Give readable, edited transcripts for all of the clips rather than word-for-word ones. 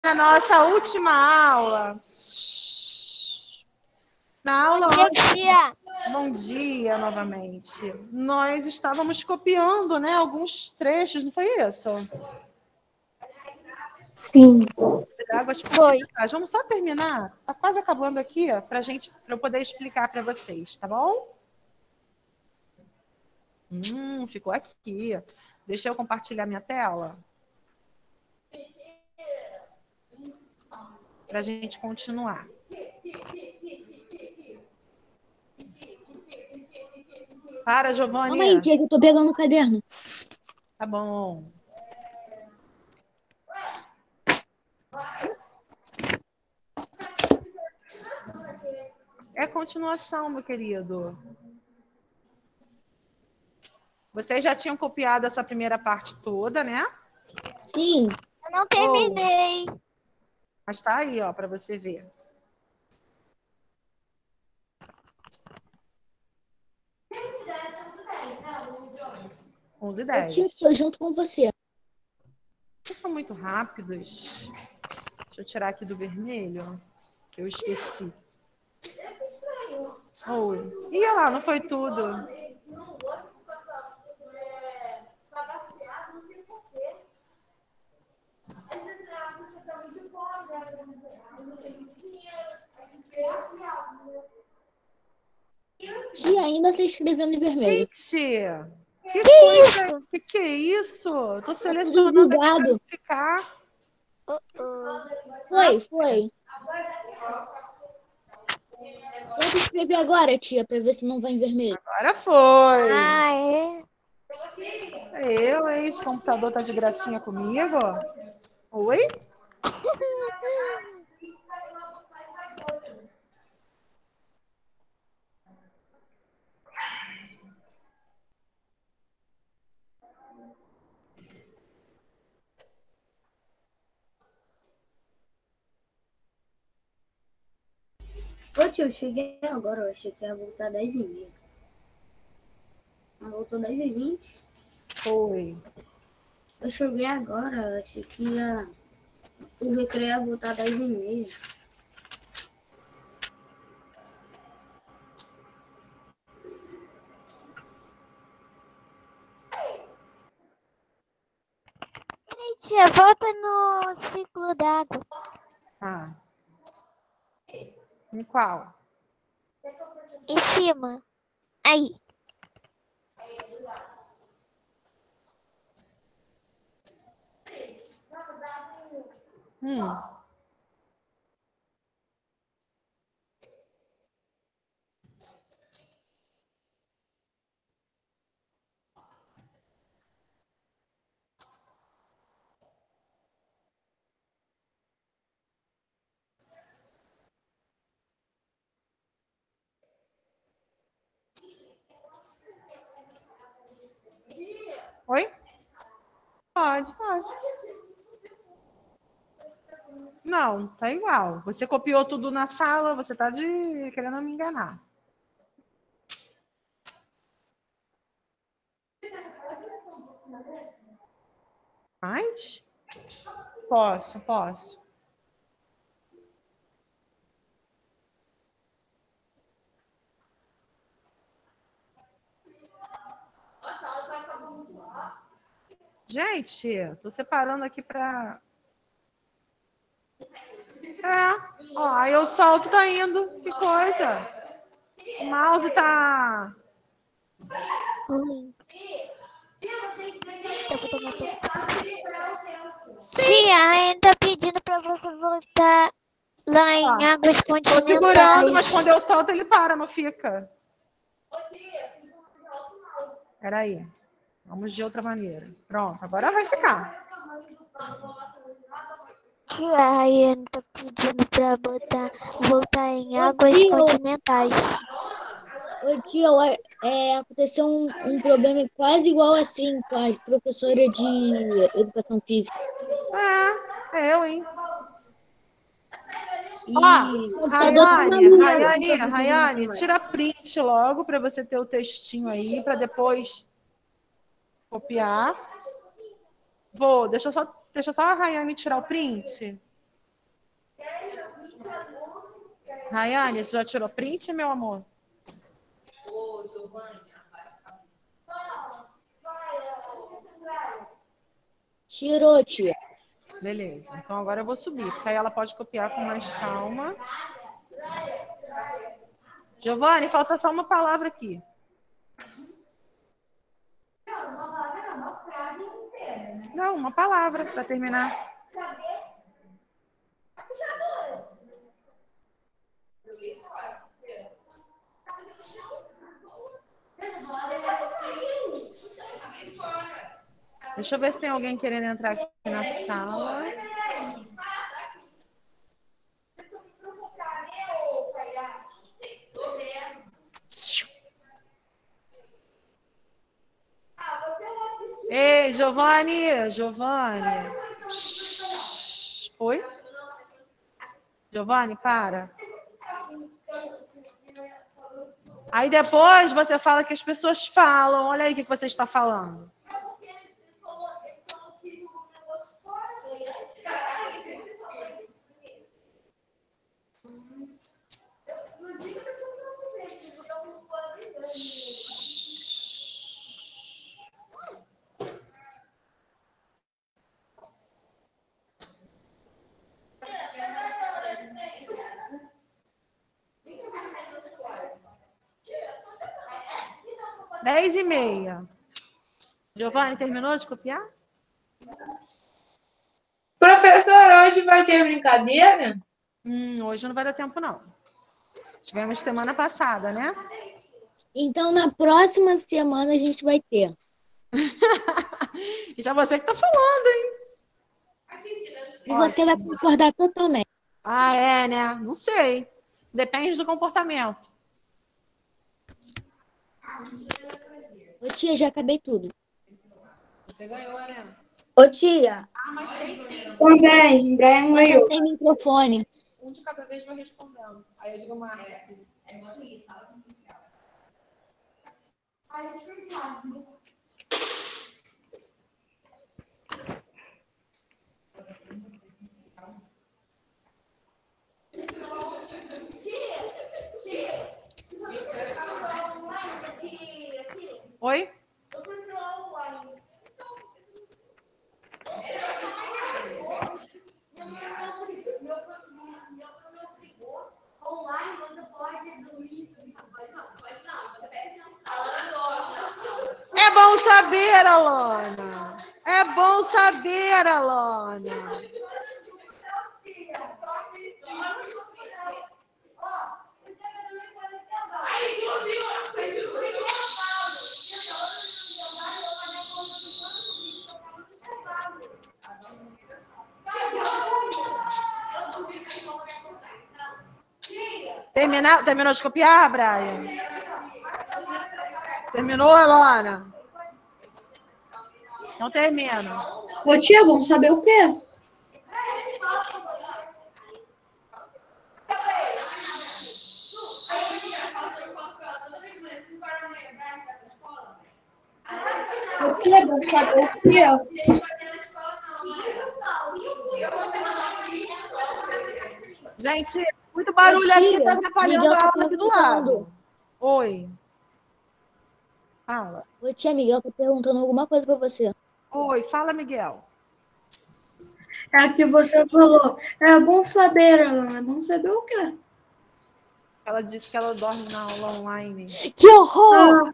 A nossa última aula. Na aula Bom dia, tia. Bom dia novamente. Nós estávamos copiando, né, alguns trechos, não foi isso? Sim. Águas Foi. continentais. Vamos só terminar? Está quase acabando aqui, para eu poder explicar para vocês, tá bom? Ficou aqui. Deixa eu compartilhar minha tela. Para a gente continuar. Para, Giovanni. Calma aí, tia, que eu tô pegando o caderno. Tá bom. É continuação, meu querido. Vocês já tinham copiado essa primeira parte toda, né? Sim. Eu não terminei. Mas tá aí, ó, para você ver. Onze e Eu 10. tia, tô junto com você. Vocês são muito rápidos. Deixa eu tirar aqui do vermelho, que eu esqueci. Oi. Ia lá, não foi tudo. Tia, ainda tá escrevendo em vermelho. Gente, que coisa. Isso. Que é isso? Eu tô Tá tudo selecionando aqui para bugado. ficar. Foi. Tenta escrever agora, tia, pra ver se não vai em vermelho. Agora foi. Ah, é? Eu, hein? Esse computador tá de gracinha comigo. Oi? Ô tio, eu cheguei agora, eu achei que ia voltar 10h30. Mas voltou 10h20. Foi. Eu cheguei agora, eu achei que o recreio ia voltar 10h30. Peraí, tia, volta no ciclo d'água. Ah. Em qual? Em cima. Aí. Hum. Oi? Pode. Não, tá igual. Você copiou tudo na sala, você tá querendo me enganar. Mas? Posso. Gente, tô separando aqui pra... ó, aí eu solto, tá indo. Que coisa. O mouse tá... Ruim. Eu vou tomar um pouco de café. Tia, ainda tá pedindo pra você voltar lá em águas Tô segurando, mas quando continentais. eu solto, ele para, não fica. Peraí. Vamos de outra maneira. Pronto, agora vai ficar. Tia, ainda tá pedindo pra voltar em águas Tia, continentais. ô, tia, aconteceu um problema quase igual assim com a professora de educação física. É eu, hein? E O computador tá maluco. Rayane, tira print logo para você ter o textinho aí, para depois copiar. Deixa só a Rayane tirar o print. Rayane, você já tirou print, meu amor? Tirou, tia. Beleza. Então agora eu vou subir, porque aí ela pode copiar com mais calma. Giovanni, falta só uma palavra aqui. Não, uma palavra para terminar. Deixa eu ver se tem alguém querendo entrar aqui na sala. Ei, Giovanni, Giovanni. Oi? Giovanni, para. Aí depois você fala que as pessoas falam. Olha aí o que você está falando. Dez e meia. Giovanni, terminou de copiar? Professor, hoje vai ter brincadeira? Hoje não vai dar tempo, não. Tivemos semana passada, né? Então, na próxima semana a gente vai ter. Isso é você que tá falando, hein? E você vai concordar totalmente. Ah, é, né? Não sei. Depende do comportamento. Ô, tia, já acabei tudo. Você ganhou, né? Ô, tia. Mas tem sim. Também, Brian Mas ganhou. tá sem microfone. Um de cada vez vai respondendo. Aí eu digo, Marta. Oi? É bom saber, Alana. É bom saber, Alana. Terminou de copiar, Brian? Terminou, Alana? Não termina. Ô, tia, vamos saber o quê? Ô, tia, vamos saber o quê? Gente, muito barulho Tia, aqui, tá atrapalhando Miguel a tá aula aqui do lado. perguntando. Oi. Fala. Ô, tia, Miguel tá perguntando alguma coisa pra você. Oi, fala, Miguel. É que você falou. É bom saber, Alana. É bom saber o quê? Ela disse que ela dorme na aula online. Que horror!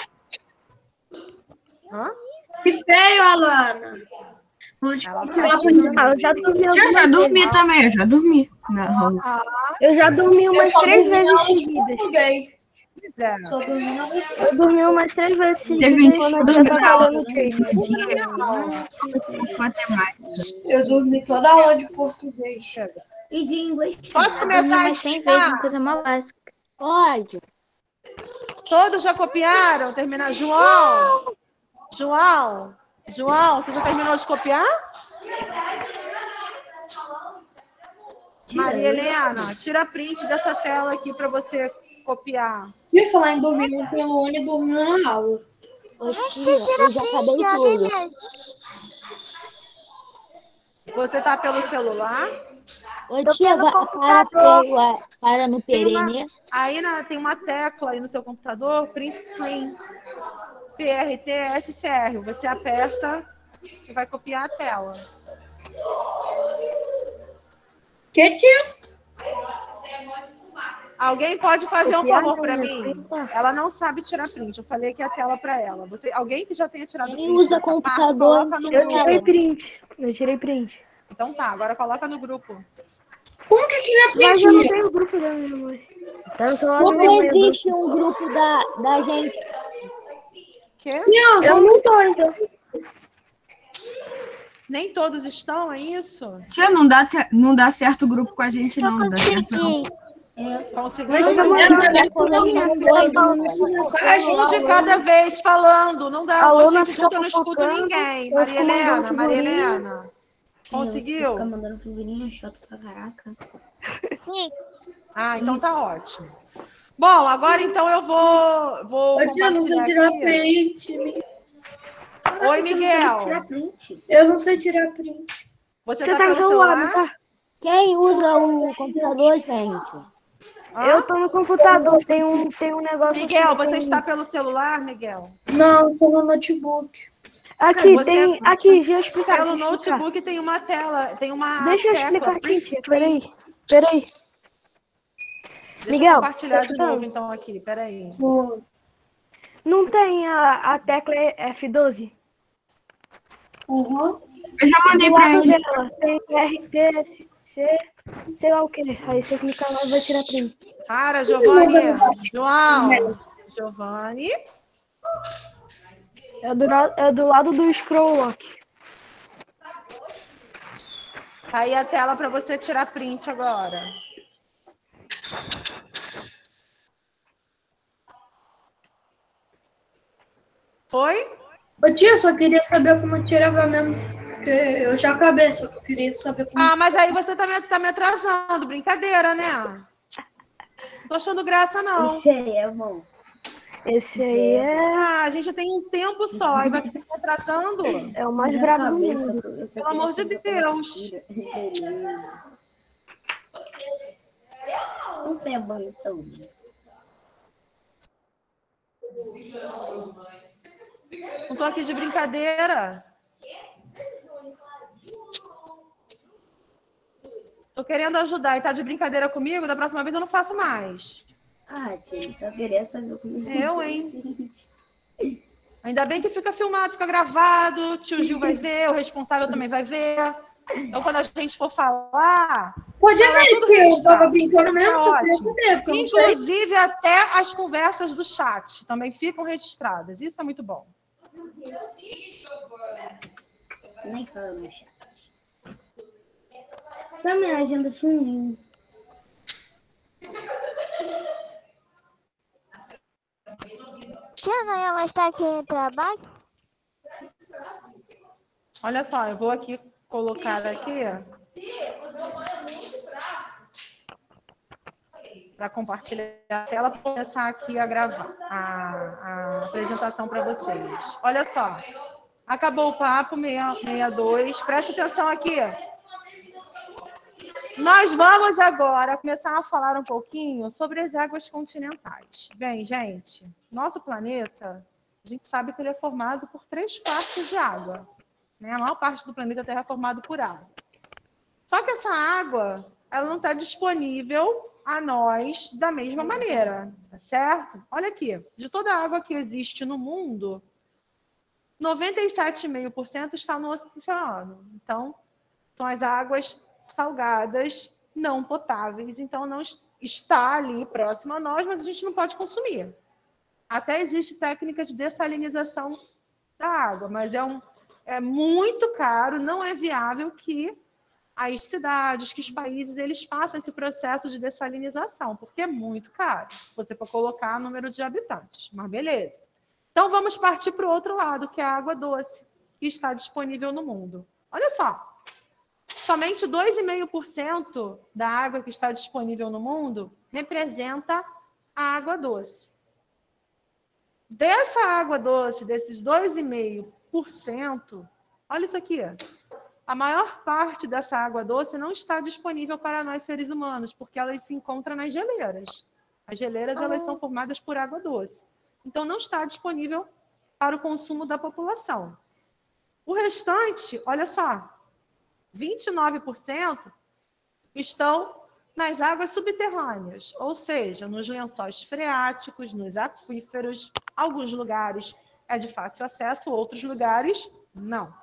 Hã? Que feio, Alana. Ela Eu já dormi Eu já dormi também, eu já dormi. Não. Eu já dormi umas só 3 dormi vezes aula de seguidas. português. é. Só dormi na Eu dormi umas 3 vezes Teve seguidas gente quando que eu já dormiu na tava aula dando treino. Matemática. Eu dormi toda a aula de português. E de inglês. Posso Dormi começar a umas 100 vezes, uma explicar? coisa mal básica. Pode. Todos já copiaram? Terminar. João? João? João, você já terminou de copiar? Maria Helena, tira print dessa tela aqui para você copiar. E falar em dormir, não tem Luane dormiu na aula. Ô, tia, eu já acabei tudo. Você tá pelo celular? Ô, tia, para no perene. Tem uma tecla aí no seu computador, print screen, PRT-SCR. Você aperta e vai copiar a tela. Que tia? Alguém pode fazer um favor para mim? Ela não sabe tirar print. Eu falei que a tela para ela. Alguém que já tenha tirado Quem print usa dessa computador parte, Eu tirei print. Eu tirei print. Então tá, agora coloca no grupo. Como que tira Mas print? eu não tenho o grupo da minha mãe. Tá no celular da Como minha mãe. existe um grupo da gente? Quê? Eu não tô, então. Nem todos estão, é isso? Tia, não dá certo o grupo com a gente, não. Não dá certo, não. Mas Conseguiu? eu tô Um de cada vez falando. Não dá. Alô, Gente, nós eu não escuto fofocando, ninguém. nós Maria Helena, comandamos Maria figurinha. Helena. Conseguiu? Fica mandando figurinha chato pra caraca. Sim. Ah, então tá ótimo. Bom, agora então eu vou Ô, tia, eu não sei compartilhar tirar aqui. print. Oi, Miguel. Eu não sei tirar print. Você Você tá tá no pelo celular, não celular? tá? Quem usa o computador, gente? Hã? Eu tô no computador. Tem um negócio Miguel, assim. você tem- está pelo celular, Miguel? Não, estou no notebook. Aqui, Você- tem. Aqui, deixa eu explicar. Pelo deixa eu explicar. notebook tem uma tela, tem uma Deixa eu tecla, explicar aqui, print tia. screen. Peraí. Deixa Miguel, eu compartilhar tô de escutando. novo então aqui, peraí. Boa. Não tem a tecla F12? Uhum. Eu já mandei Do pra lado ele. dela tem RT, SC, sei lá o que. Aí você clicar lá e vai tirar print. Cara, Giovanni, João, Giovanni. É do lado do scroll lock. Tá aí a tela para você tirar print agora. Foi? Ô, tia, só queria saber como tirava mesmo. Porque eu já acabei, só que eu queria saber como. Ah, mas aí você tá me atrasando. Brincadeira, né? Não tô achando graça, não. Esse aí é bom. Esse aí Ah, a gente tem um tempo só. Aí vai ficar me atrasando. é o mais Já brabo do acabei, mundo. eu só Pelo amor queria de saber como Deus. tira. Não tem bom, então. Não tô aqui de brincadeira. Tô querendo ajudar e tá de brincadeira comigo? Da próxima vez eu não faço mais. Ah, tia, só queria saber como Eu, hein? Ainda bem que fica filmado, fica gravado. Tio Gil vai ver, o responsável também vai ver. Então, quando a gente for falar... Pode Tá ver tudo que eu registrado. tava brincando mesmo, Tá só queria ótimo. saber, porque eu não sei. Inclusive, até as conversas do chat também ficam registradas. Isso é muito bom. Nem fala no chat. Tá, minha agenda sumiu. Tia, não ia mais estar aqui no trabalho? Olha só, eu vou aqui colocar aqui para compartilhar a tela para começar aqui a gravar a apresentação para vocês. Olha só, acabou o papo 662. Preste atenção aqui. Nós vamos agora começar a falar um pouquinho sobre as águas continentais. Bem, gente, nosso planeta, a gente sabe que ele é formado por 3/4 de água. Né? A maior parte do planeta Terra é formado por água. Só que essa água, ela não está disponível a nós da mesma maneira, tá certo? Olha aqui, de toda a água que existe no mundo, 97,5% está no oceano. Então, são as águas salgadas, não potáveis, então não está ali próximo a nós, mas a gente não pode consumir. Até existe técnica de dessalinização da água, mas é muito caro, não é viável que as cidades, que os países, eles façam esse processo de dessalinização, porque é muito caro, se você for colocar número de habitantes, mas beleza. Então, vamos partir para o outro lado, que é a água doce, que está disponível no mundo. Olha só, somente 2,5% da água que está disponível no mundo representa a água doce. Dessa água doce, desses 2,5%, olha isso aqui, A maior parte dessa água doce não está disponível para nós seres humanos, porque ela se encontra nas geleiras. As geleiras elas são formadas por água doce. Então, não está disponível para o consumo da população. O restante, olha só, 29% estão nas águas subterrâneas, ou seja, nos lençóis freáticos, nos aquíferos. Alguns lugares é de fácil acesso, outros lugares não.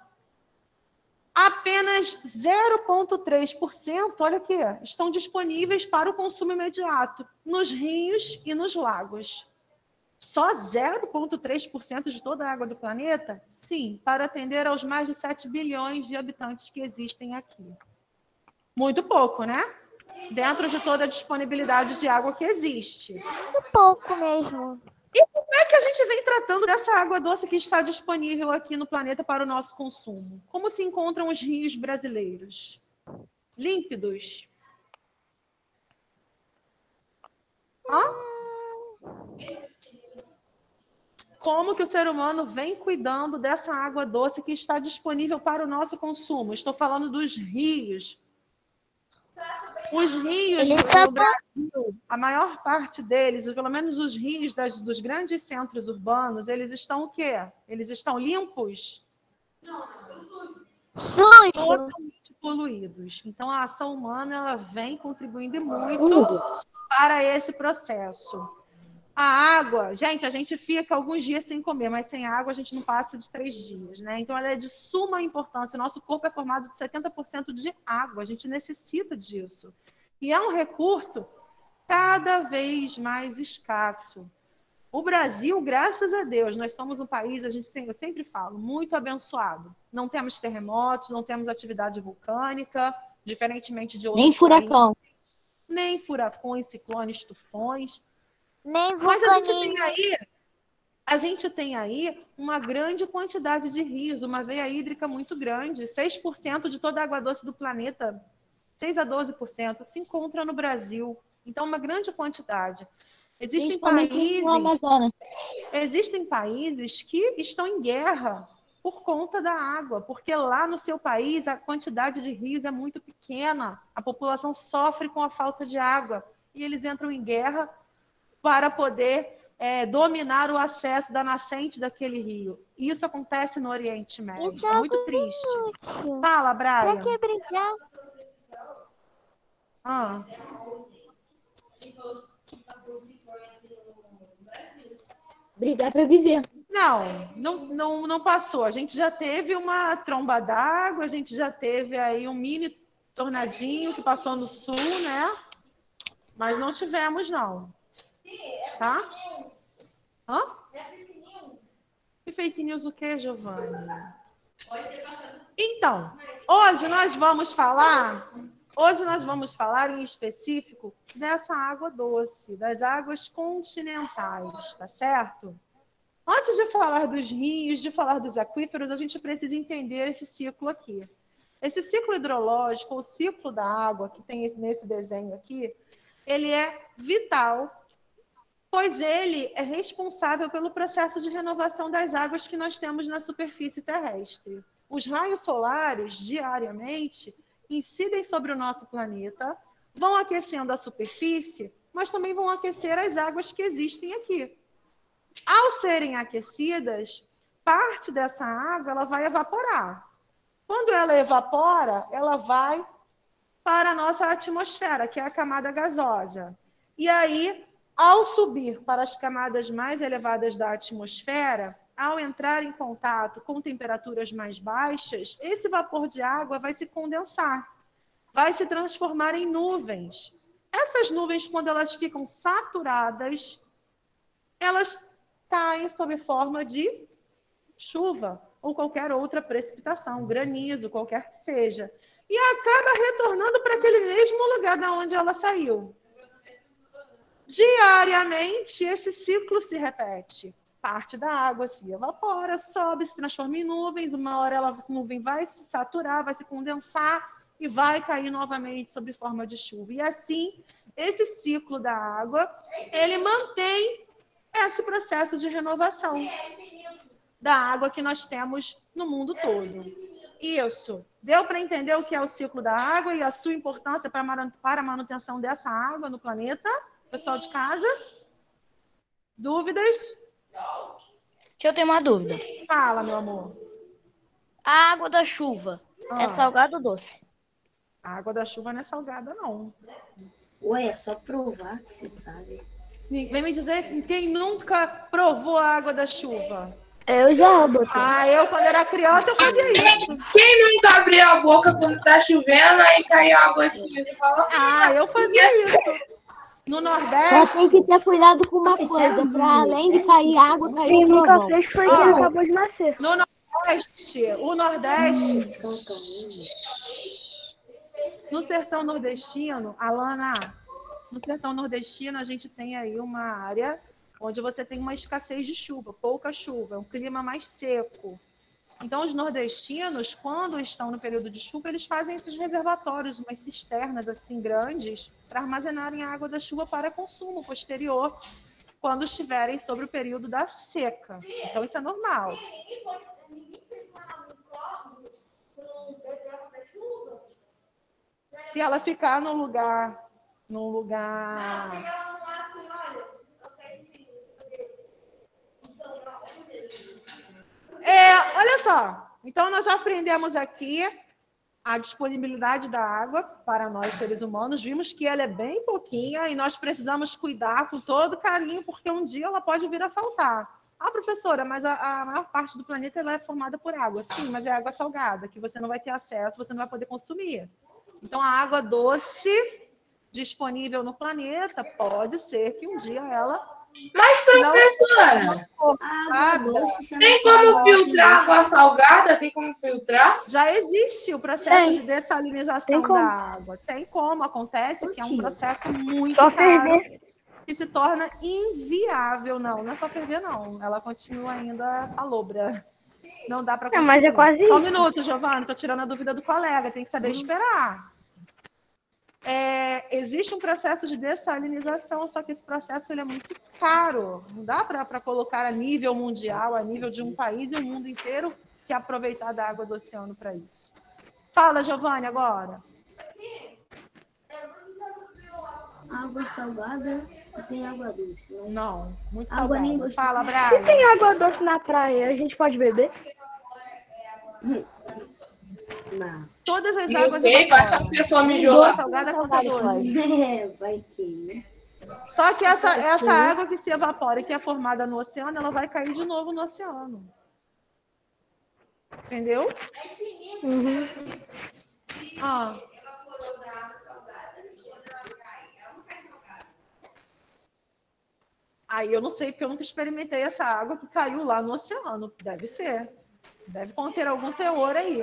Apenas 0,3%, olha aqui, estão disponíveis para o consumo imediato nos rios e nos lagos. Só 0,3% de toda a água do planeta? Sim, para atender aos mais de 7 bilhões de habitantes que existem aqui. Muito pouco, né? Dentro de toda a disponibilidade de água que existe. Muito pouco mesmo. E como é que a gente vem tratando dessa água doce que está disponível aqui no planeta para o nosso consumo? Como se encontram os rios brasileiros? Límpidos? Como que o ser humano vem cuidando dessa água doce que está disponível para o nosso consumo? Estou falando dos rios. Os rios no Brasil, a maior parte deles, ou pelo menos os rios dos grandes centros urbanos, eles estão o quê? Eles estão limpos? Sujos. Totalmente poluídos. Então, a ação humana ela vem contribuindo muito para esse processo. A água, gente, a gente fica alguns dias sem comer, mas sem água a gente não passa de 3 dias, né? Então, ela é de suma importância. Nosso corpo é formado de 70% de água, a gente necessita disso. E é um recurso cada vez mais escasso. O Brasil, graças a Deus, nós somos um país, eu sempre falo, muito abençoado. Não temos terremotos, não temos atividade vulcânica, diferentemente de outros Nem furacão. países. Nem furacões, ciclones, tufões. Nem Mas vulcanismo. a gente tem aí uma grande quantidade de rios, uma veia hídrica muito grande. 6% de toda a água doce do planeta, 6 a 12%, se encontra no Brasil. Então, uma grande quantidade. Existem países que estão em guerra por conta da água, porque lá no seu país a quantidade de rios é muito pequena, a população sofre com a falta de água, e eles entram em guerra para poder dominar o acesso da nascente daquele rio. Isso acontece no Oriente Médio. Isso é muito triste. Fala, Brian. Pra que brigar? Brigar para viver. Não passou. A gente já teve uma tromba d'água, a gente já teve aí um mini tornadinho que passou no sul, né? Mas não tivemos, não. Tá? Que fake news o quê, Giovanni? Então, hoje nós vamos falar em específico dessa água doce, das águas continentais, tá certo? Antes de falar dos rios, de falar dos aquíferos, a gente precisa entender esse ciclo aqui. Esse ciclo hidrológico, o ciclo da água que tem nesse desenho aqui, ele é vital, pois ele é responsável pelo processo de renovação das águas que nós temos na superfície terrestre. Os raios solares, diariamente, incidem sobre o nosso planeta, vão aquecendo a superfície, mas também vão aquecer as águas que existem aqui. Ao serem aquecidas, parte dessa água ela vai evaporar. Quando ela evapora, ela vai para a nossa atmosfera, que é a camada gasosa. E aí, ao subir para as camadas mais elevadas da atmosfera, ao entrar em contato com temperaturas mais baixas, esse vapor de água vai se condensar, vai se transformar em nuvens. Essas nuvens, quando elas ficam saturadas, elas caem sob forma de chuva ou qualquer outra precipitação, granizo, qualquer que seja. E acaba retornando para aquele mesmo lugar da onde ela saiu. Diariamente, esse ciclo se repete. Parte da água se evapora, sobe, se transforma em nuvens, uma hora a nuvem vai se saturar, vai se condensar e vai cair novamente sob forma de chuva. E assim, esse ciclo da água, ele mantém esse processo de renovação da água que nós temos no mundo todo. Isso. Deu para entender o que é o ciclo da água e a sua importância para a manutenção dessa água no planeta? Pessoal de casa? Dúvidas? Eu tenho uma dúvida. Fala, meu amor. A água da chuva é salgada ou doce? A água da chuva não é salgada, não. Ué, é só provar que você sabe. Vem me dizer quem nunca provou a água da chuva. Eu já botei. Eu, quando era criança, eu fazia isso. Quem nunca abriu a boca quando tá chovendo, aí caiu a gotinha e fala, Eu fazia isso. No Só Nordeste... tem que ter cuidado com uma coisa, para além de cair água, cair Quem nunca trovão. fez foi quem acabou de nascer. No Nordeste, o Nordeste... No sertão nordestino, Alana, no sertão nordestino a gente tem aí uma área onde você tem uma escassez de chuva, pouca chuva, é um clima mais seco. Então, os nordestinos, quando estão no período de chuva, eles fazem esses reservatórios, umas cisternas assim grandes, para armazenarem a água da chuva para consumo posterior, quando estiverem sobre o período da seca. Então, isso é normal. Se ela ficar num lugar... Olha só. Então, nós já aprendemos aqui a disponibilidade da água para nós, seres humanos. Vimos que ela é bem pouquinha e nós precisamos cuidar com todo carinho, porque um dia ela pode vir a faltar. Professora, mas a maior parte do planeta ela é formada por água. Sim, mas é água salgada, que você não vai ter acesso, você não vai poder consumir. Então, a água doce disponível no planeta, pode ser que um dia ela... Mas, professora, tem como filtrar água salgada? Tem como filtrar? Já existe o processo de dessalinização da água. Tem como, acontece que é um processo muito caro, que se torna inviável. Não é só ferver, não. Ela continua ainda salobra. Não dá para consumir. Mas é quase isso. Só um minuto, Giovana, estou tirando a dúvida do colega, tem que saber esperar. Existe um processo de dessalinização, só que esse processo ele é muito caro. Não dá para colocar a nível mundial, a nível de um país e o mundo inteiro que aproveitar da água do oceano para isso. Fala, Giovana, agora. Água salgada e tem água doce. Né? Não, muito Água nem salgada. gostosa. Fala, Brian. Se tem água doce na praia, a gente pode beber? Não. Todas as Não águas sei, vai essa pessoa mijou lá. salgada com doce. Vai que, né? Só que essa água que se evapora e que é formada no oceano, ela vai cair de novo no oceano. Entendeu? Uhum. Aí eu não sei, porque eu nunca experimentei essa água que caiu lá no oceano. Deve ser. Deve conter algum teor aí.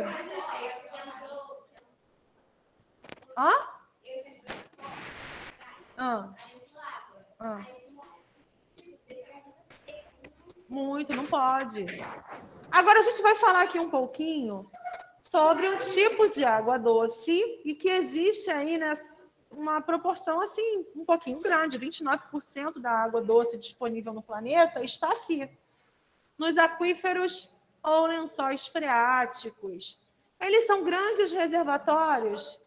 Muito, não pode. Agora a gente vai falar aqui um pouquinho sobre um tipo de água doce e que existe aí uma proporção assim um pouquinho grande, 29% da água doce disponível no planeta está aqui, nos aquíferos ou lençóis freáticos. Eles são grandes reservatórios.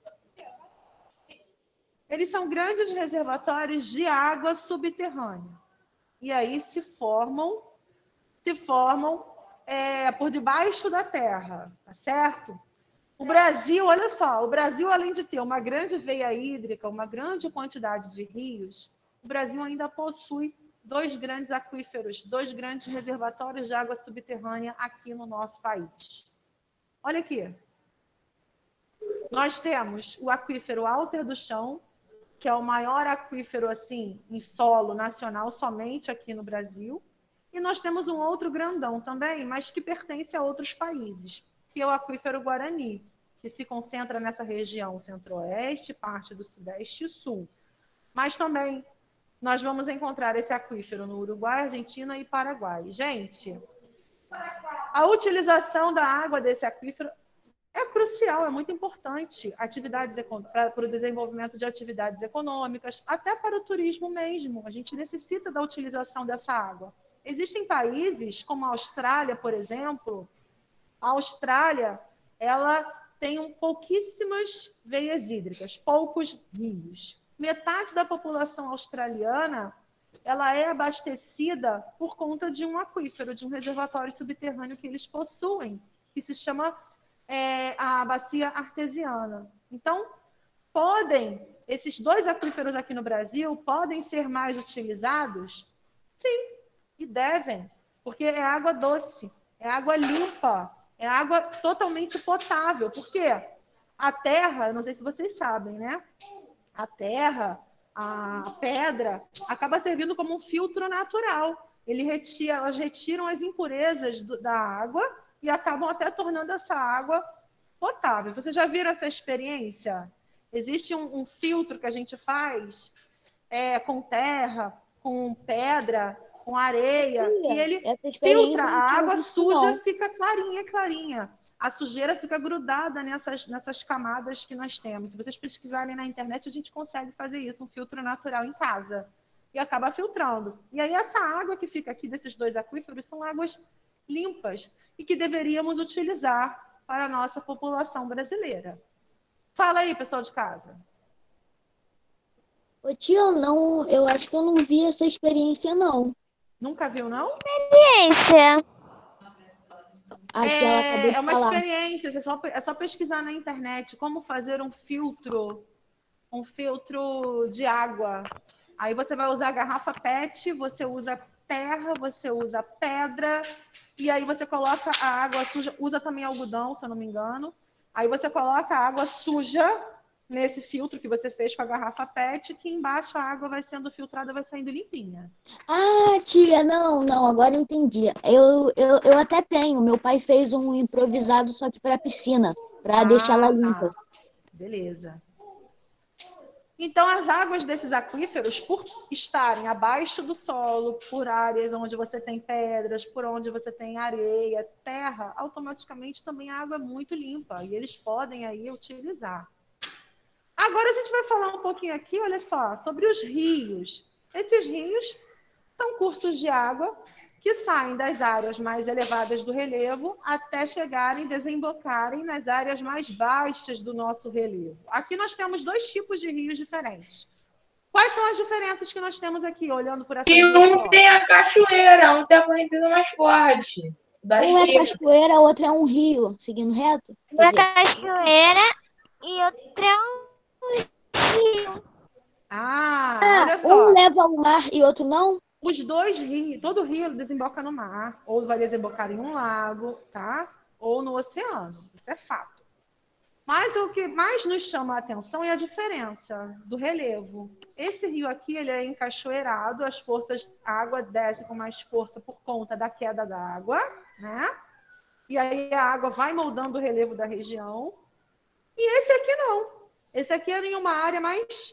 Eles são grandes reservatórios de água subterrânea. E aí se formam por debaixo da terra, tá certo? O Brasil, olha só, o Brasil, além de ter uma grande veia hídrica, uma grande quantidade de rios, o Brasil ainda possui 2 grandes aquíferos, 2 grandes reservatórios de água subterrânea aqui no nosso país. Olha aqui. Nós temos o aquífero Alter do Chão, que é o maior aquífero assim em solo nacional somente aqui no Brasil. E nós temos um outro grandão também, mas que pertence a outros países, que é o aquífero Guarani, que se concentra nessa região centro-oeste, parte do sudeste e sul. Mas também nós vamos encontrar esse aquífero no Uruguai, Argentina e Paraguai. Gente, a utilização da água desse aquífero é crucial, é muito importante para o desenvolvimento de atividades econômicas, até para o turismo mesmo. A gente necessita da utilização dessa água. Existem países como a Austrália, por exemplo. A Austrália ela tem pouquíssimas veias hídricas, poucos rios. Metade da população australiana ela é abastecida por conta de um aquífero, de um reservatório subterrâneo que eles possuem, que se chama a bacia artesiana. Então, esses 2 aquíferos aqui no Brasil podem ser mais utilizados? Sim, e devem, porque é água doce, é água limpa, é água totalmente potável. Por quê? A terra, não sei se vocês sabem, né? A terra, a pedra, acaba servindo como um filtro natural. Elas retiram as impurezas da água e acabam até tornando essa água potável. Vocês já viram essa experiência? Existe um filtro que a gente faz com terra, com pedra, com areia, e ele filtra a água suja, fica clarinha. A sujeira fica grudada nessas camadas que nós temos. Se vocês pesquisarem na internet, a gente consegue fazer isso, um filtro natural em casa. E acaba filtrando. E aí essa água que fica aqui desses 2 aquíferos são águas limpas e que deveríamos utilizar para a nossa população brasileira. Fala aí, pessoal de casa. Ô, tia, eu acho que eu não vi essa experiência, não. Nunca viu, não? Experiência. É uma experiência, é só pesquisar na internet como fazer um filtro de água. Aí você vai usar garrafa PET, você usa terra, você usa pedra, e aí você coloca a água suja, usa também algodão, se eu não me engano. Aí você coloca a água suja nesse filtro que você fez com a garrafa PET, que embaixo a água vai sendo filtrada, vai saindo limpinha. Ah, tia, não, agora eu entendi. Eu até tenho. Meu pai fez um improvisado, só que para piscina, para deixar ela limpa. Tá. Beleza. Então, as águas desses aquíferos, por estarem abaixo do solo, por áreas onde você tem pedras, por onde você tem areia, terra, automaticamente também a água é muito limpa e eles podem aí utilizar. Agora a gente vai falar um pouquinho aqui, olha só, sobre os rios. Esses rios são cursos de água que saem das áreas mais elevadas do relevo até desembocarem nas áreas mais baixas do nosso relevo. Aqui nós temos 2 tipos de rios diferentes. Quais são as diferenças que nós temos aqui, olhando por essa E um tem a cachoeira, um tem a correnteza mais forte. Um é cachoeira, a outra é um rio, seguindo reto. Uma cachoeira e outra é um rio. Olha só. Um leva ao mar e outro não? Os 2 rios, todo rio desemboca no mar, ou vai desembocar em um lago, tá? Ou no oceano, isso é fato. Mas o que mais nos chama a atenção é a diferença do relevo. Esse rio aqui, ele é encachoeirado, a água desce com mais força por conta da queda da água, né? E aí a água vai moldando o relevo da região. E esse aqui não. Esse aqui é em uma área mais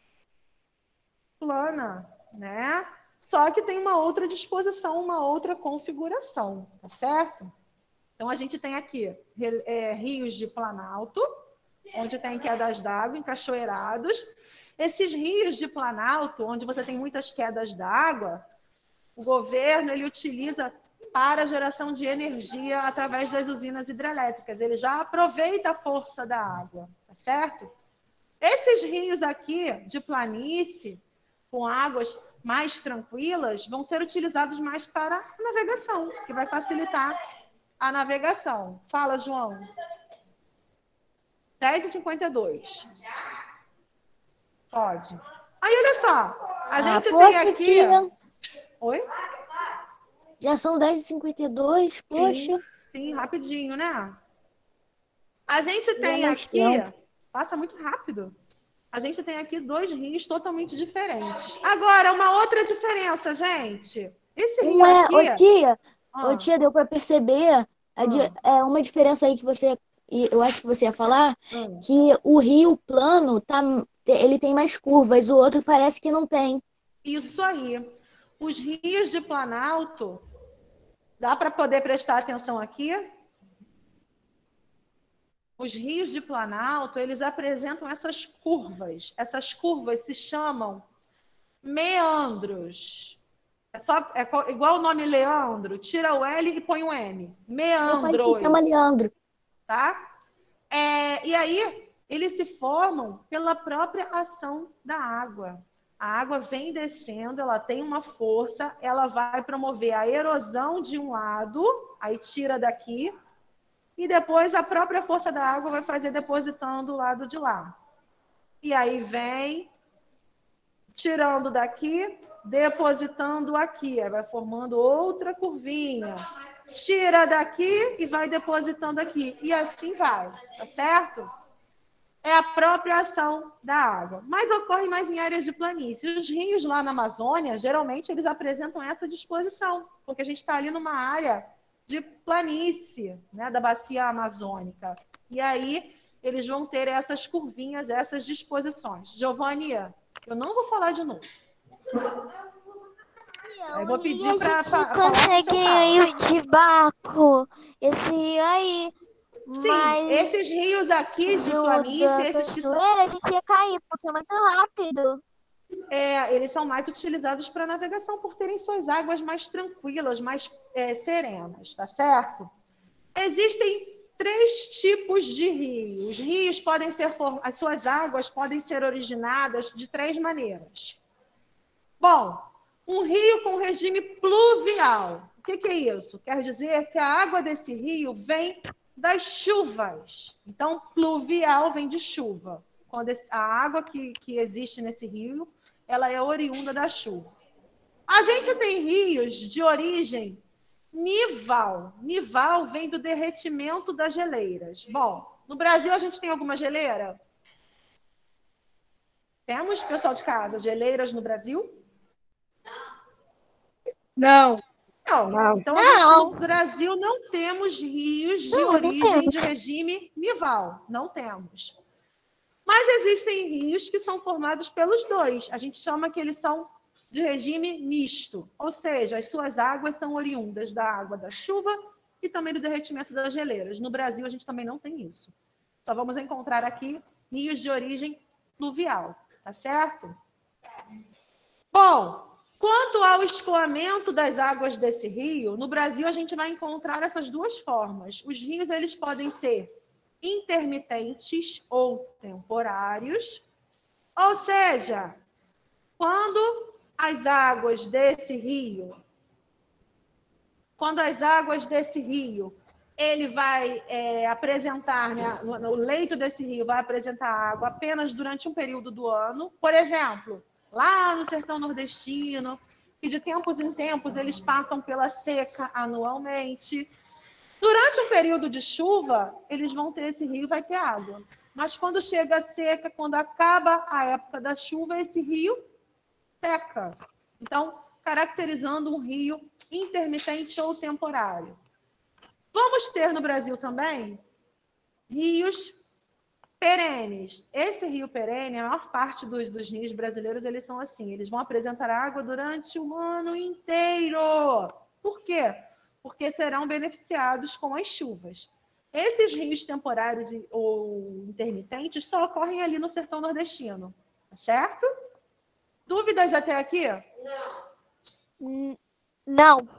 plana, né? Só que tem uma outra disposição, uma outra configuração, tá certo? Então, a gente tem aqui rios de planalto, onde tem quedas d'água, encachoeirados. Esses rios de planalto, onde você tem muitas quedas d'água, o governo ele utiliza para a geração de energia através das usinas hidrelétricas. Ele já aproveita a força da água, tá certo? Esses rios aqui de planície, com águas mais tranquilas, vão ser utilizados mais para a navegação, que vai facilitar a navegação. Fala, João. 10h52. Pode. Aí, olha só. A gente tem aqui... Tia. Oi? Já são 10h52, poxa. Sim, rapidinho, né? A gente tem Não, aqui... não. Passa muito rápido. A gente tem aqui 2 rios totalmente diferentes. Agora, uma outra diferença, gente. Esse rio aqui... Ô, tia, deu para perceber uma diferença aí que eu acho que você ia falar, que o rio plano, ele tem mais curvas, o outro parece que não tem. Isso aí. Os rios de planalto, dá para poder prestar atenção aqui? Os rios de planalto, eles apresentam essas curvas. Essas curvas se chamam meandros. Igual o nome Leandro, tira o L e põe o M. Meandros. Chama Leandro. tá? E aí, eles se formam pela própria ação da água. A água vem descendo, ela tem uma força, ela vai promover a erosão de um lado, aí tira daqui, e depois a própria força da água vai fazer depositando o lado de lá. E aí vem tirando daqui, depositando aqui, aí vai formando outra curvinha. Tira daqui e vai depositando aqui. E assim vai, tá certo? É a própria ação da água. Mas ocorre mais em áreas de planície. Os rios lá na Amazônia, geralmente, eles apresentam essa disposição, porque a gente está ali numa área de planície, né, da bacia amazônica. E aí, eles vão ter essas curvinhas, essas disposições. Giovani, eu não vou falar de novo. Eu vou pedir para consegue ir de barco. Esse rio aí. Sim, mas esses rios aqui de planície, esses que são... a gente ia cair, porque é muito rápido. Eles são mais utilizados para navegação por terem suas águas mais tranquilas, mais serenas, tá certo? Existem 3 tipos de rios. Os rios podem ser, as suas águas podem ser originadas de 3 maneiras. Bom, um rio com regime pluvial. O que é isso? Quer dizer que a água desse rio vem das chuvas. Então, pluvial vem de chuva. Quando a água que existe nesse rio, ela é oriunda da chuva. A gente tem rios de origem nival. Nival vem do derretimento das geleiras. Bom, no Brasil a gente tem alguma geleira? Temos, pessoal de casa, geleiras no Brasil? Não. Não. Então, no Brasil não temos rios de origem de regime nival. Não temos. Mas existem rios que são formados pelos dois. A gente chama que eles são de regime misto. Ou seja, as suas águas são oriundas da água da chuva e também do derretimento das geleiras. No Brasil, a gente também não tem isso. Só vamos encontrar aqui rios de origem pluvial. Tá certo? Bom, quanto ao escoamento das águas desse rio, no Brasil a gente vai encontrar essas 2 formas. Os rios eles podem ser intermitentes ou temporários, ou seja, quando as águas desse rio, ele vai apresentar, né, no leito desse rio vai apresentar água apenas durante um período do ano. Por exemplo, lá no sertão nordestino, que de tempos em tempos eles passam pela seca anualmente. Durante um período de chuva, eles vão ter esse rio e vai ter água. Mas quando chega a seca, quando acaba a época da chuva, esse rio seca. Então, caracterizando um rio intermitente ou temporário. Vamos ter no Brasil também rios perenes. Esse rio perene, a maior parte dos rios brasileiros, eles são assim. Eles vão apresentar água durante o ano inteiro. Por quê? Porque serão beneficiados com as chuvas. Esses rios temporários ou intermitentes só ocorrem ali no sertão nordestino. Tá certo? Dúvidas até aqui? Não.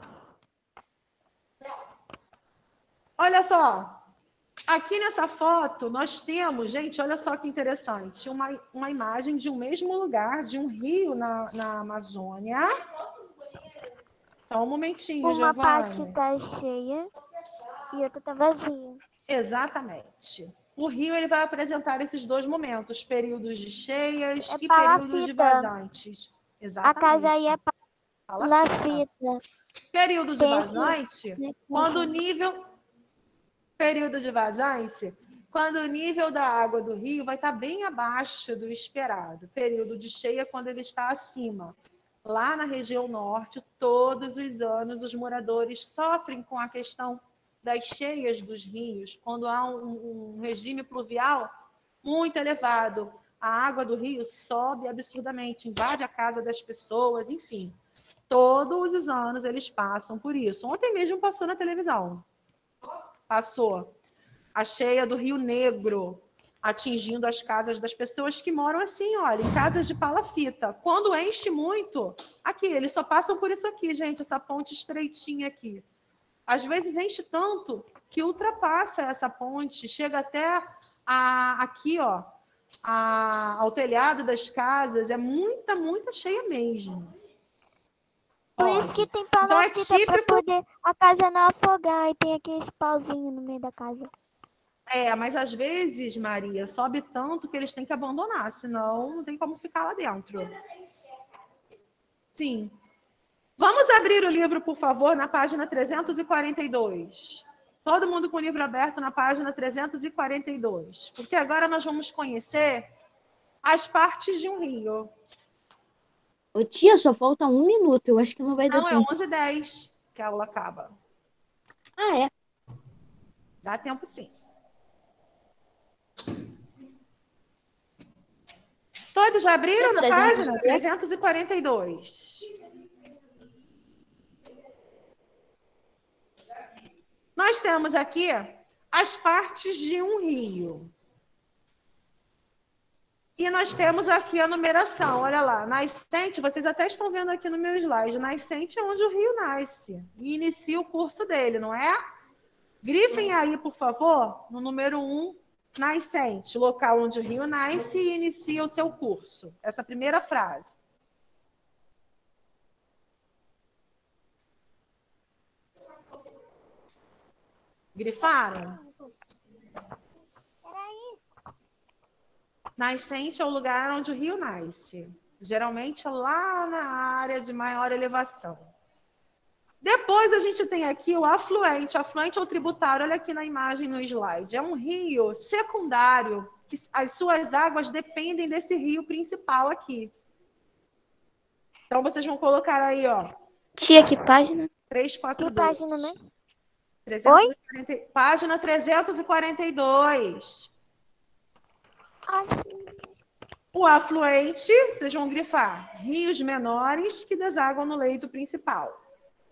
Olha só. Aqui nessa foto, nós temos, gente, olha só que interessante, uma imagem de um mesmo lugar, de um rio na Amazônia. Só um momentinho, Uma Giovani. parte está cheia e outra está vazia. Exatamente. O rio ele vai apresentar esses 2 momentos, períodos de cheias e palafita. períodos de vazantes. Exatamente. A casa aí é palafita. Período de vazante, quando o nível... Período de vazante, quando o nível da água do rio vai estar bem abaixo do esperado. Período de cheia, quando ele está acima. Lá na região norte, todos os anos, os moradores sofrem com a questão das cheias dos rios, quando há um regime pluvial muito elevado. A água do rio sobe absurdamente, invade a casa das pessoas, enfim. Todos os anos eles passam por isso. Ontem mesmo passou na televisão. Passou a cheia do Rio Negro, atingindo as casas das pessoas que moram assim, olha, em casas de palafita. Quando enche muito, aqui, eles só passam por isso aqui, gente, essa ponte estreitinha aqui. às vezes enche tanto que ultrapassa essa ponte, chega até aqui, ó, ao telhado das casas. É muita, muita cheia mesmo. Por Ó, isso que tem então é palafita para típico. poder a casa não afogar e tem aqueles pauzinhos no meio da casa. Mas às vezes, Maria, sobe tanto que eles têm que abandonar, senão não tem como ficar lá dentro. Sim. Vamos abrir o livro, por favor, na página 342. Todo mundo com o livro aberto na página 342. Porque agora nós vamos conhecer as partes de um rio. Ô, tia, só falta 1 minuto. Eu acho que não vai dar Não, é tempo. 11h10 que a aula acaba. Ah, é? Dá tempo sim. Todos já abriram na página 342. Nós temos aqui as partes de um rio. E nós temos aqui a numeração. Olha lá, nascente, vocês até estão vendo aqui no meu slide. Nascente é onde o rio nasce e inicia o curso dele, não é? Grifem aí, por favor, no número 1, nascente, local onde o rio nasce e inicia o seu curso. Essa primeira frase. Grifaram? Nascente é o lugar onde o rio nasce. Geralmente lá na área de maior elevação. Depois a gente tem aqui o afluente. Afluente é o tributário. Olha aqui na imagem no slide. É um rio secundário. Que as suas águas dependem desse rio principal aqui. Então vocês vão colocar aí, ó. Tia, que página? 342. Que página, né? 340, página 342. O afluente, vocês vão grifar, rios menores que desaguam no leito principal.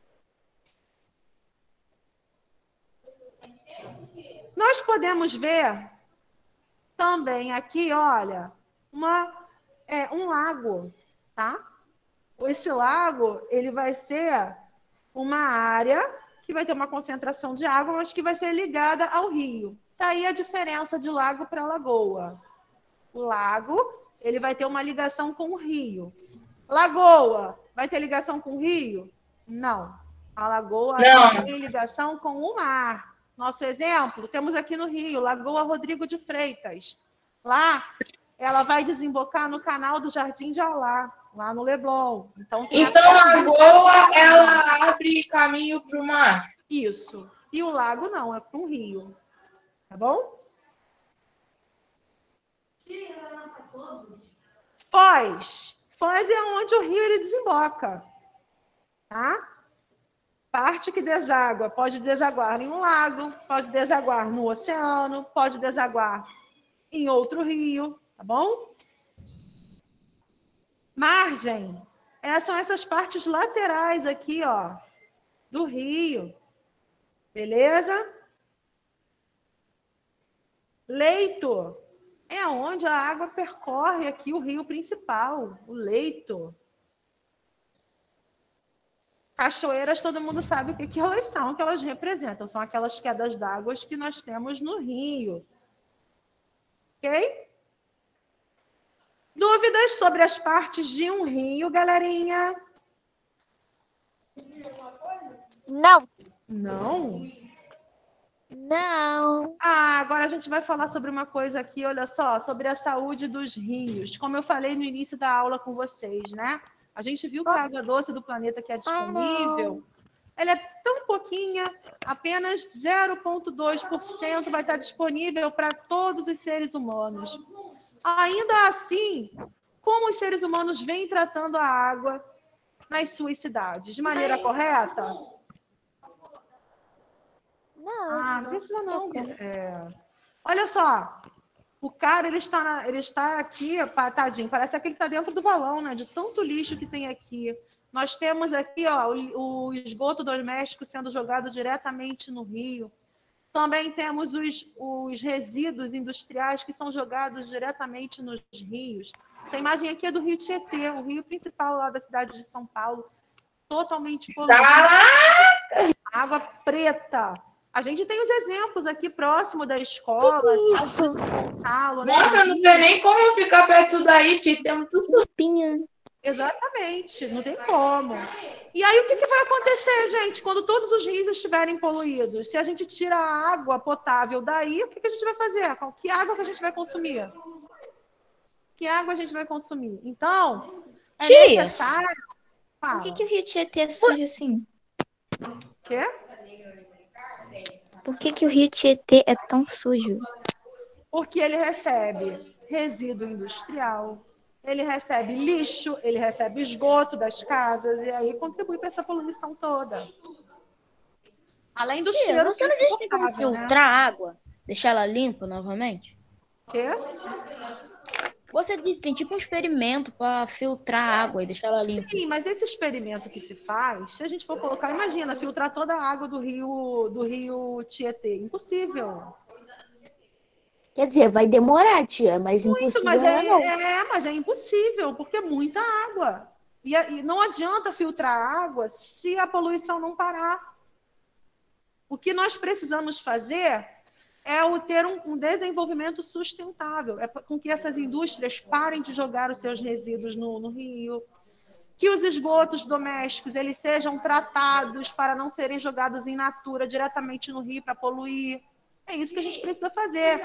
Nós podemos ver também aqui, olha, um lago, tá? Esse lago, ele vai ser uma área que vai ter uma concentração de água, mas que vai ser ligada ao rio. Tá aí a diferença de lago para lagoa. O lago, ele vai ter uma ligação com o rio. Lagoa, vai ter ligação com o rio? Não. A lagoa tem ligação com o mar. Nosso exemplo, temos aqui no Rio, Lagoa Rodrigo de Freitas. Lá, ela vai desembocar no canal do Jardim de Alá, lá no Leblon. Então, a lagoa, ela abre caminho para o mar. Isso. E o lago não, é para um rio. Tá bom? Foz é onde o rio ele desemboca. Tá? Parte que deságua, pode desaguar em um lago, pode desaguar no oceano, pode desaguar em outro rio, tá bom? Margem, são essas partes laterais aqui, ó, do rio. Beleza? Leito é onde a água percorre aqui o rio principal, o leito. Cachoeiras, todo mundo sabe o que elas são, o que elas representam. São aquelas quedas d'água que nós temos no rio. Ok? Dúvidas sobre as partes de um rio, galerinha? Não. Não? Não. Agora a gente vai falar sobre uma coisa aqui, olha só, sobre a saúde dos rios. Como eu falei no início da aula com vocês, né? A gente viu que a água doce do planeta que é disponível, ela é tão pouquinha, apenas 0,2% vai estar disponível para todos os seres humanos. Ainda assim, como os seres humanos vêm tratando a água nas suas cidades? De maneira correta? Não. Não precisa não. Olha só, o cara, ele está aqui, tadinho, parece que ele está dentro do balão, né? De tanto lixo que tem aqui. Nós temos aqui, ó, o esgoto doméstico sendo jogado diretamente no rio. Também temos os resíduos industriais que são jogados diretamente nos rios. Essa imagem aqui é do Rio Tietê, o rio principal lá da cidade de São Paulo, totalmente poluído. Água preta. A gente tem os exemplos aqui próximo da escola, São Gonçalo, né? Nossa, não tem nem como eu ficar perto daí, tia. Tem muito Pinha. Exatamente, não tem como. E aí, o que vai acontecer, gente, quando todos os rios estiverem poluídos? Se a gente tira a água potável daí, o que a gente vai fazer? Que água que a gente vai consumir? Que água a gente vai consumir? Então, é necessário... Por que o Rio Tietê é sujo assim? Quê? Por que o Rio Tietê é tão sujo? Porque ele recebe resíduo industrial, ele recebe lixo, ele recebe esgoto das casas, e aí contribui para essa poluição toda. Além do cheiro. Você não disse que tem como filtrar a água? Deixar ela limpa novamente? Quê? Você disse que tem tipo um experimento para filtrar a água e deixar ela limpa. Sim, mas esse experimento que se faz, se a gente for colocar, imagina, filtrar toda a água do rio Tietê. Impossível. Quer dizer, vai demorar, tia, mas Muito, impossível mas é impossível, porque é muita água. E não adianta filtrar a água se a poluição não parar. O que nós precisamos fazer é ter um desenvolvimento sustentável, é com que essas indústrias parem de jogar os seus resíduos no rio, que os esgotos domésticos eles sejam tratados para não serem jogados in natura diretamente no rio para poluir. É isso que a gente precisa fazer.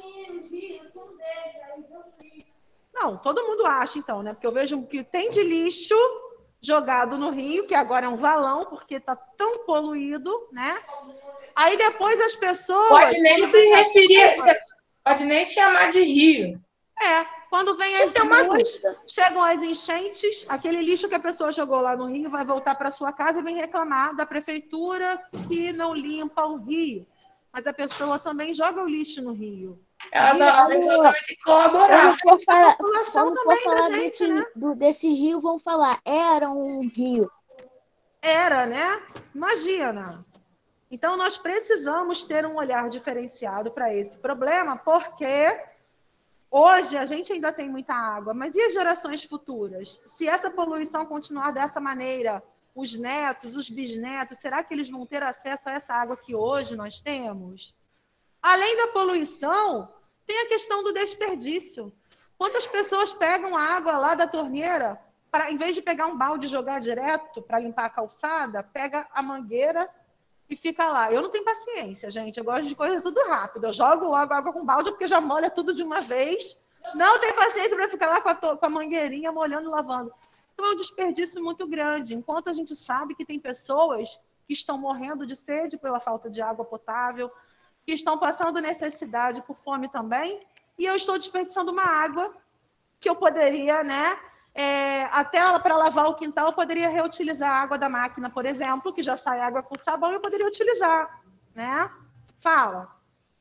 Não, todo mundo acha, então, né? Porque eu vejo que tem de lixo jogado no rio, que agora é um valão, porque está tão poluído, né? Aí depois as pessoas... Pode nem se referir, pode nem chamar de rio. Quando vem as ruas, chegam as enchentes, aquele lixo que a pessoa jogou lá no rio vai voltar para sua casa e vem reclamar da prefeitura que não limpa o rio. Mas a pessoa também joga o lixo no rio. A pessoa também tem que colaborar. Quando A for população também da falar gente, né? desse rio, vão falar, era um rio. Era, né? Imagina. Então, nós precisamos ter um olhar diferenciado para esse problema, porque hoje a gente ainda tem muita água, mas e as gerações futuras? Se essa poluição continuar dessa maneira, os netos, os bisnetos, será que eles vão ter acesso a essa água que hoje nós temos? Além da poluição, tem a questão do desperdício. Quantas pessoas pegam a água lá da torneira, em vez de pegar um balde e jogar direto para limpar a calçada, pega a mangueira e fica lá. Eu não tenho paciência, gente. Eu gosto de coisa tudo rápido. Eu jogo logo água com balde porque já molha tudo de uma vez. Não tenho paciência para ficar lá com a mangueirinha molhando e lavando. Então é um desperdício muito grande. Enquanto a gente sabe que tem pessoas que estão morrendo de sede pela falta de água potável, que estão passando necessidade por fome também, e eu estou desperdiçando uma água que eu poderia, né? Até para lavar o quintal, eu poderia reutilizar a água da máquina, por exemplo, que já sai água com sabão, eu poderia utilizar, né? Fala.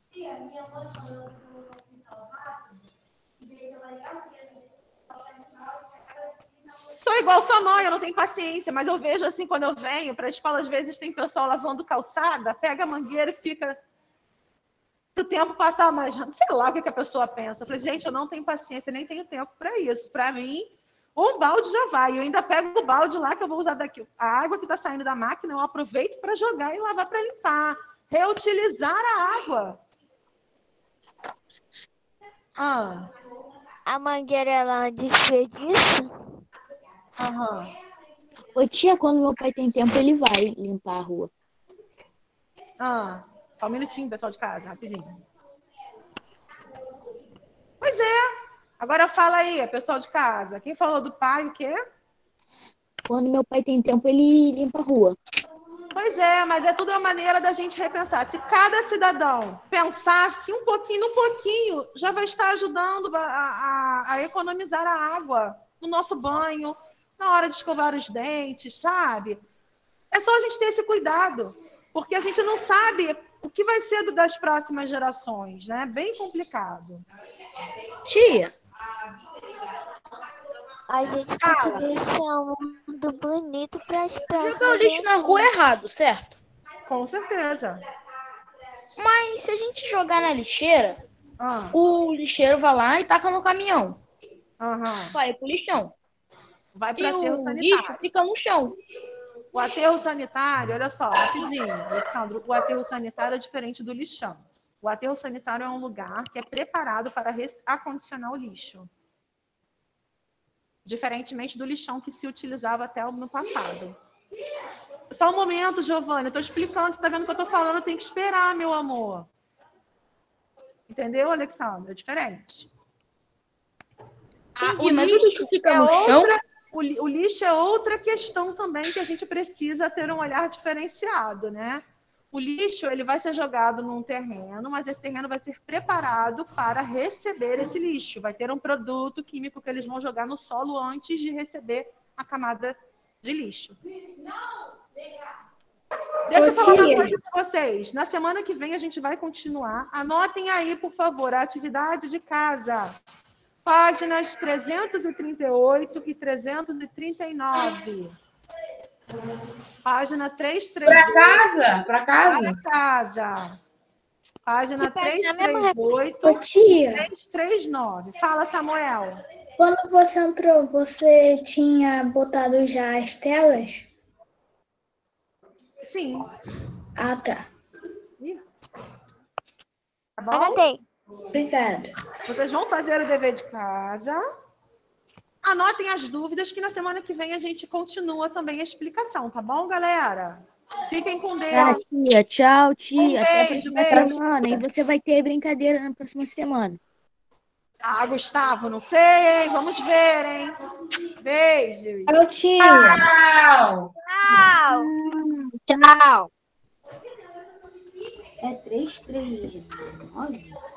Sou igual sua mãe, eu não tenho paciência, mas eu vejo assim, quando eu venho para a escola, às vezes tem pessoal lavando calçada, pega a mangueira e fica o tempo passar mais rápido. Sei lá o que a pessoa pensa. Eu falei, gente, eu não tenho paciência, nem tenho tempo para isso. Para mim, um balde já vai. Eu ainda pego o balde lá que eu vou usar daqui. A água que está saindo da máquina, eu aproveito para jogar e lavar para limpar. Reutilizar a água. A mangueira, ela desperdiça? Ô, tia, quando meu pai tem tempo, ele vai limpar a rua. Só um minutinho, pessoal de casa, rapidinho. Pois é. Agora fala aí, pessoal de casa. Quem falou do pai, o quê? Quando meu pai tem tempo, ele limpa a rua. Pois é, mas é tudo uma maneira da gente repensar. Se cada cidadão pensasse um pouquinho, já vai estar ajudando a economizar a água no nosso banho, na hora de escovar os dentes, sabe? É só a gente ter esse cuidado, porque a gente não sabe o que vai ser das próximas gerações, né? Bem complicado. Tia. A gente tem que deixar o mundo bonito para as próximas. Jogar o lixo na rua é errado, certo? Com certeza. Mas se a gente jogar na lixeira, o lixeiro vai lá e taca no caminhão. Vai pro lixão. Vai para o aterro sanitário. lixo fica no chão. O aterro sanitário, olha só, rapidinho, Alexandre, o aterro sanitário é diferente do lixão. O aterro sanitário é um lugar que é preparado para acondicionar o lixo. Diferentemente do lixão que se utilizava até no passado. Só um momento, Giovana, eu estou explicando, você está vendo o que eu estou falando, tem que esperar, meu amor. Entendeu, Alexandre? É diferente. Entendi, mas o lixo fica no chão? O lixo é outra questão também que a gente precisa ter um olhar diferenciado, né? O lixo ele vai ser jogado num terreno, mas esse terreno vai ser preparado para receber esse lixo. Vai ter um produto químico que eles vão jogar no solo antes de receber a camada de lixo. Deixa eu falar uma coisa para vocês. Na semana que vem a gente vai continuar. Anotem aí, por favor, a atividade de casa. Páginas 338 e 339. Página 338. Para casa? Para casa. Página 338 Ô, tia, 339. Fala, Samuel. quando você entrou, você tinha botado já as telas? Sim. Ah, tá. Tá bom? Anotei. Obrigada. Vocês vão fazer o dever de casa. Anotem as dúvidas que na semana que vem a gente continua também a explicação, tá bom, galera? Fiquem com Deus. Tia, tchau, tia. Até a Beijo, próxima beijo. semana. E você vai ter brincadeira na próxima semana. Ah, Gustavo, não sei, hein? Vamos ver, hein? Beijos. Tchau, tia. Tchau! Tchau. É 339?